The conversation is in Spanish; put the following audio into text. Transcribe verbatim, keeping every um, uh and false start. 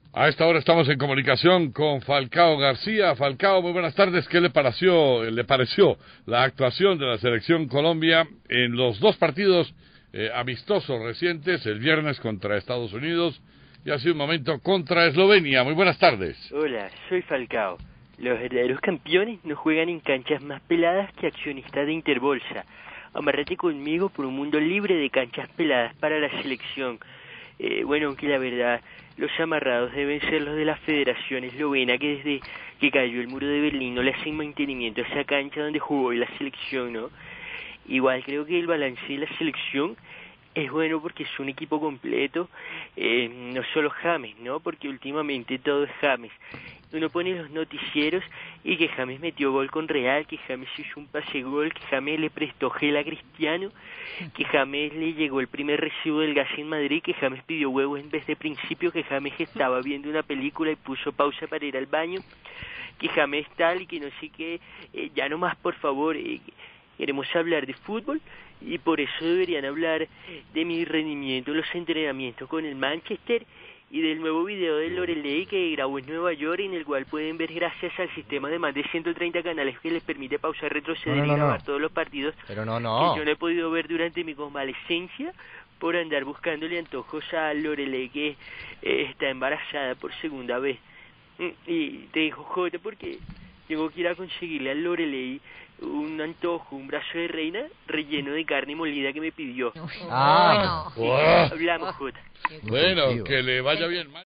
A esta hora estamos en comunicación con Falcao García. Falcao, muy buenas tardes. ¿Qué le pareció, le pareció la actuación de la Selección Colombia en los dos partidos eh, amistosos recientes, el viernes contra Estados Unidos y hace un momento contra Eslovenia? Muy buenas tardes. Hola, soy Falcao. Los verdaderos campeones no juegan en canchas más peladas que accionistas de Interbolsa. Amárrate conmigo por un mundo libre de canchas peladas para la selección. Eh, bueno, aunque la verdad, los amarrados deben ser los de la Federación Eslovena, que desde que cayó el muro de Berlín no le hacen mantenimiento a esa cancha donde jugó hoy la selección, ¿no? Igual creo que el balance de la selección es bueno porque es un equipo completo, eh, no solo James, ¿no? Porque últimamente todo es James. Uno pone los noticieros y que James metió gol con Real, que James hizo un pase gol, que James le prestó gel a Cristiano, que James le llegó el primer recibo del gas en Madrid, que James pidió huevos en vez de principio, que James estaba viendo una película y puso pausa para ir al baño, que James tal y que no sé qué, eh, ya nomás por favor, eh, queremos hablar de fútbol y por eso deberían hablar de mi rendimiento en los entrenamientos con el Manchester y del nuevo video de Lorelei que grabó en Nueva York, en el cual pueden ver gracias al sistema de más de ciento treinta canales que les permite pausar, retroceder no, no, no, y grabar no. todos los partidos Pero no, no. que yo no he podido ver durante mi convalecencia por andar buscándole antojos a Lorelei que eh, está embarazada por segunda vez. Y te dijo Jota porque tengo que ir a conseguirle a Lorelei un antojo, un brazo de reina relleno de carne molida que me pidió. Ah, bueno. Hablamos, Jota. Bueno, que le vaya bien.